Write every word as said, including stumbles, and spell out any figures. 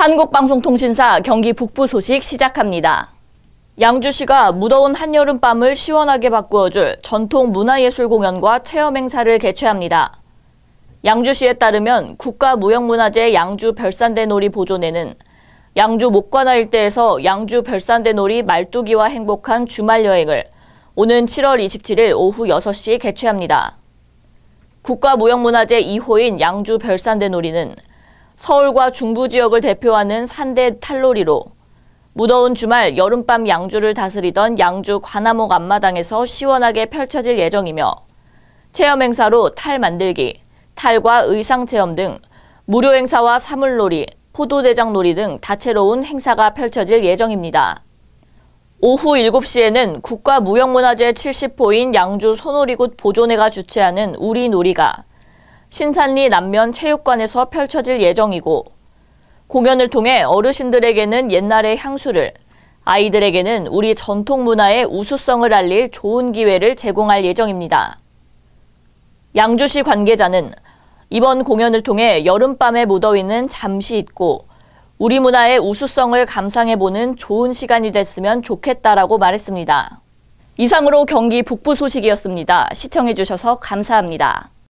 한국방송통신사 경기 북부 소식 시작합니다. 양주시가 무더운 한여름밤을 시원하게 바꾸어줄 전통 문화예술 공연과 체험 행사를 개최합니다. 양주시에 따르면 국가무형문화재 양주 별산대 놀이 보존회는 양주 목관화 일대에서 양주 별산대 놀이 말뚝이와 행복한 주말 여행을 오는 칠월 이십칠일 오후 여섯 시 개최합니다. 국가무형문화재 이 호인 양주 별산대 놀이는 서울과 중부 지역을 대표하는 산대 탈놀이로 무더운 주말 여름밤 양주를 다스리던 양주 관아목 앞마당에서 시원하게 펼쳐질 예정이며 체험 행사로 탈 만들기, 탈과 의상 체험 등 무료 행사와 사물놀이, 포도대장 놀이 등 다채로운 행사가 펼쳐질 예정입니다. 오후 일곱 시에는 국가무형문화재 칠십 호인 양주 소놀이굿 보존회가 주최하는 우리놀이가 신산리 남면 체육관에서 펼쳐질 예정이고 공연을 통해 어르신들에게는 옛날의 향수를, 아이들에게는 우리 전통 문화의 우수성을 알릴 좋은 기회를 제공할 예정입니다. 양주시 관계자는 이번 공연을 통해 여름밤의 무더위는 잠시 잊고 우리 문화의 우수성을 감상해보는 좋은 시간이 됐으면 좋겠다라고 말했습니다. 이상으로 경기 북부 소식이었습니다. 시청해주셔서 감사합니다.